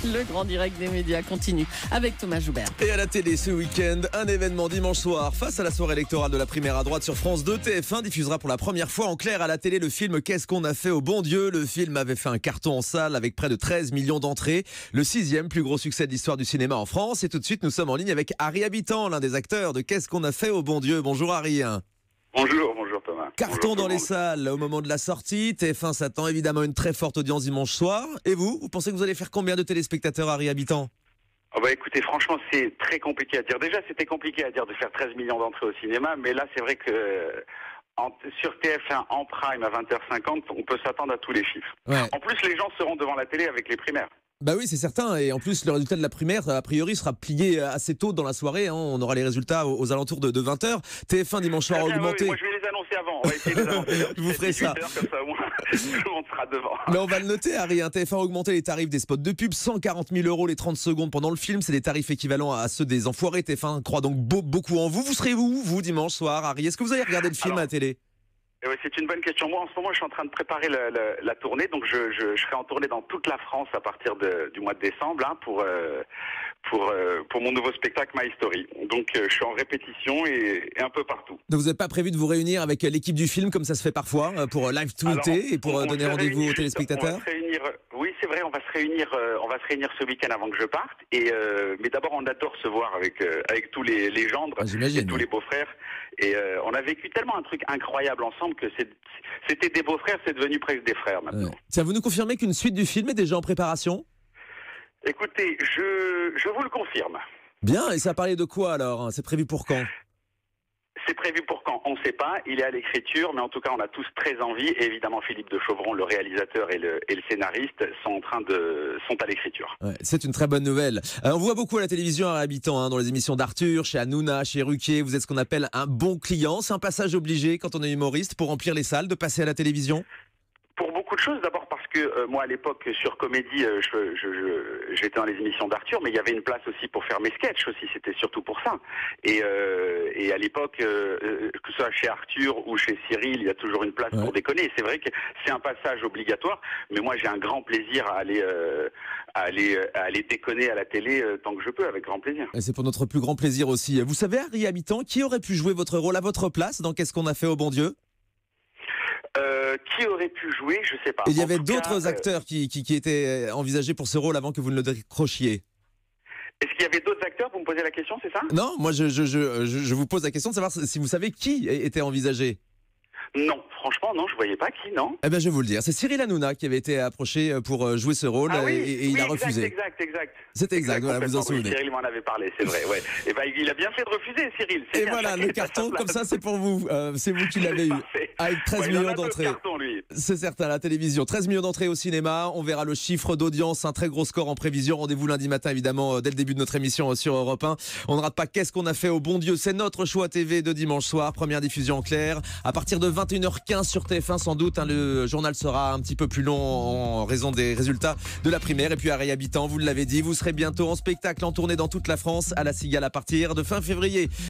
Le grand direct des médias continue avec Thomas Joubert. Et à la télé ce week-end, un événement dimanche soir. Face à la soirée électorale de la primaire à droite sur France 2, TF1 diffusera pour la première fois en clair à la télé le film Qu'est-ce qu'on a fait au bon Dieu. Le film avait fait un carton en salle avec près de 13 millions d'entrées. Le 6e plus gros succès de l'histoire du cinéma en France. Et tout de suite, nous sommes en ligne avec Harry Habitant, l'un des acteurs de Qu'est-ce qu'on a fait au bon Dieu. Bonjour Harry. Bonjour Thomas. Carton Bonjour, dans les salles au moment de la sortie. TF1 s'attend évidemment à une très forte audience dimanche soir. Et vous pensez que vous allez faire combien de téléspectateurs, Harry Habitant? Écoutez, franchement, c'est très compliqué à dire. Déjà, c'était compliqué à dire de faire 13 millions d'entrées au cinéma, mais là, c'est vrai que sur TF1 en prime à 20h50, on peut s'attendre à tous les chiffres. Ouais. En plus, les gens seront devant la télé avec les primaires. Bah oui, c'est certain. Et en plus, le résultat de la primaire, a priori, sera plié assez tôt dans la soirée. On aura les résultats aux alentours de 20h. TF1 dimanche soir Très bien, augmenté. oui, moi, je vais les annoncer avant. On va essayer de les annoncer. Je vous ferai ça. Comme ça, au moins, tout le monde sera devant. Mais on va le noter, Harry. TF1 a augmenté les tarifs des spots de pub. 140 000 € les 30 secondes pendant le film. C'est des tarifs équivalents à ceux des enfoirés. TF1 croit donc beaucoup en vous. Vous serez où, vous, dimanche soir, Harry? Est-ce que vous allez regarder le film à la télé? C'est une bonne question. Moi, en ce moment, je suis en train de préparer la tournée. Donc, je serai en tournée dans toute la France à partir du mois de décembre pour mon nouveau spectacle My Story. Donc, je suis en répétition et un peu partout. Donc, vous n'avez pas prévu de vous réunir avec l'équipe du film comme ça se fait parfois pour live tweeter et pour donner rendez-vous aux téléspectateurs? Oui, c'est vrai. On va se réunir ce week-end avant que je parte. Mais d'abord, on adore se voir avec tous les gendres et tous les beaux-frères. Et on a vécu tellement un truc incroyable ensemble que c'était des beaux-frères, c'est devenu presque des frères maintenant. Tiens, vous nous confirmez qu'une suite du film est déjà en préparation? Écoutez, je vous le confirme. Bien, et ça parlait de quoi alors? C'est prévu pour quand? C'est prévu pour quand? On ne sait pas, il est à l'écriture, mais en tout cas on a tous très envie. Et évidemment Philippe de Chauvron, le réalisateur et le scénariste, sont à l'écriture. Ouais, c'est une très bonne nouvelle. On voit beaucoup à la télévision Harry Habitant, dans les émissions d'Arthur, chez Hanouna, chez Ruquier. Vous êtes ce qu'on appelle un bon client. C'est un passage obligé quand on est humoriste pour remplir les salles de passer à la télévision? Pour beaucoup de choses, d'abord parce que moi à l'époque sur Comédie, j'étais dans les émissions d'Arthur, mais il y avait une place aussi pour faire mes sketchs aussi, c'était surtout pour ça. Et à l'époque, que ce soit chez Arthur ou chez Cyril, il y a toujours une place pour déconner. C'est vrai que c'est un passage obligatoire, mais moi j'ai un grand plaisir à aller déconner à la télé tant que je peux, avec grand plaisir. Et c'est pour notre plus grand plaisir aussi. Vous savez, Harry Habitant, qui aurait pu jouer votre rôle à votre place dans Qu'est-ce qu'on a fait au bon Dieu? Qui aurait pu jouer, je sais pas. Et il y avait d'autres acteurs qui étaient envisagés pour ce rôle avant que vous ne le décrochiez. Est-ce qu'il y avait d'autres acteurs? Vous me posez la question, c'est ça? Non, moi je vous pose la question de savoir si vous savez qui était envisagé. Non, franchement, non, je voyais pas qui, non. Eh bien, je vais vous le dire. C'est Cyril Hanouna qui avait été approché pour jouer ce rôle et il a refusé. Exact. C'est exact, voilà, vous en souvenez. Cyril m'en avait parlé, c'est vrai, ouais. Et ben, il a bien fait de refuser, Cyril. Et voilà, le carton, comme ça, c'est pour vous. C'est vous qui l'avez eu. Avec 13 millions d'entrées. C'est certain, à la télévision. 13 millions d'entrées au cinéma. On verra le chiffre d'audience, un très gros score en prévision. Rendez-vous lundi matin, évidemment, dès le début de notre émission sur Europe 1. On ne rate pas Qu'est-ce qu'on a fait au bon Dieu. C'est notre choix TV de dimanche soir. Première diffusion en clair. À partir de 21h15 sur TF1, sans doute. Le journal sera un petit peu plus long en raison des résultats de la primaire. Et puis, Harry Habitant, vous l'avez dit, vous serez bientôt en spectacle en tournée dans toute la France à la Cigale à partir de fin février.